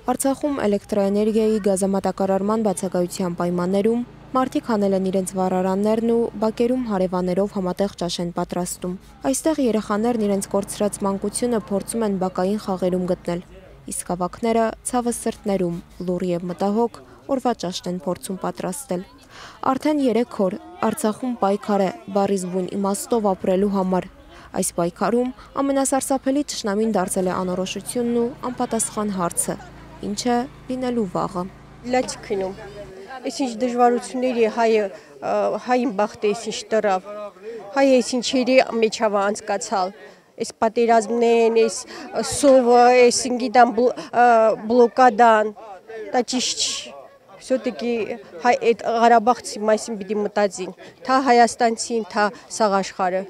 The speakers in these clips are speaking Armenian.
Արցախում էլեկտրաէներգիայի գազամատակարարման բացակայության պայմաններում մարդիկ հանել են իրենց վառարաններն ու բակերում հարևաներով համատեղ ճաշ են պատրաստում։ Այստեղ երեխաներն իրենց կորցրած մանկությունը փորձում են բակային խաղերում գտնել, իսկ ավագները ցավը սրտներում, լուռ և մտահոգ օրվա ճաշն են փորձում պատրաստել։ Արդեն 3 օր Արցախում պայքար է բառի զգույն իմաստով ապրելու համար։ Այս պայքարում ամենասարսափելի թշնամին դարձել է անորոշությունն ու անպատասխան հարցը. ինչ է լինելու վաղը։ Լաչքնում, այսինչ դժվարությունների հային բախտը այսինչ տրավ, հայը այսինչ հերի մեջավա անցկացալ, այս պատերազմնեն, այս սովը, այսին գիտան բլոկադան, դա ճիշտ все-таки այդ Ղարաբաղցի մասին պիտի մտածին, թա Հայաստանցին, թա սաղ աշխարհը։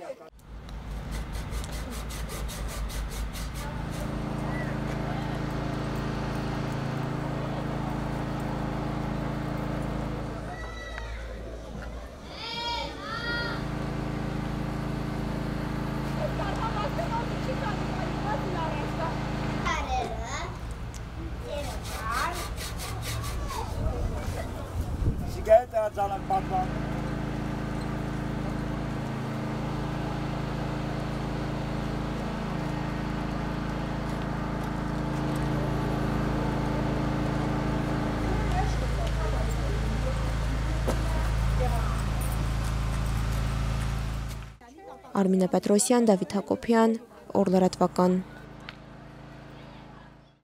Արմինե Պետրոսյան, Դավիթ Հակոբյան, Օր լրատվական։